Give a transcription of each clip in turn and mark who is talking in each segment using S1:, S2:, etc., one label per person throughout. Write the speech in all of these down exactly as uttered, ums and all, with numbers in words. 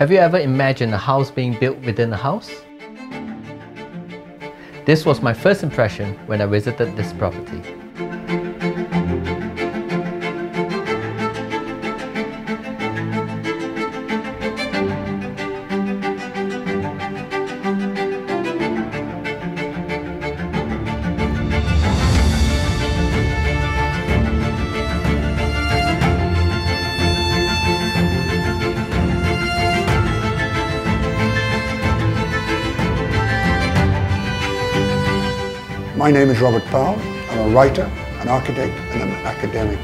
S1: Have you ever imagined a house being built within a house? This was my first impression when I visited this property.
S2: My name is Robert Powell. I'm a writer, an architect and an academic.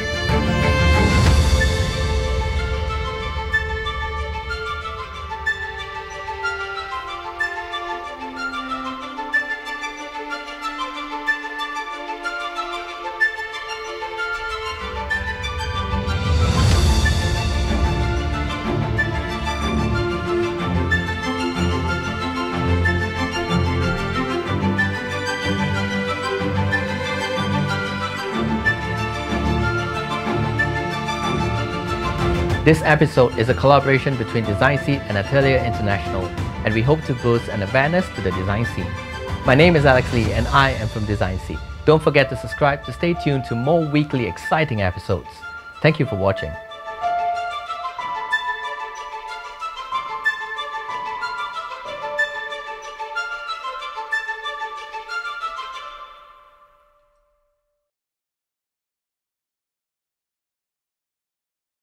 S1: This episode is a collaboration between Design Seed and Atelier International, and we hope to boost an awareness to the design scene. My name is Alex Lee and I am from Design Seed. Don't forget to subscribe to stay tuned to more weekly exciting episodes. Thank you for watching.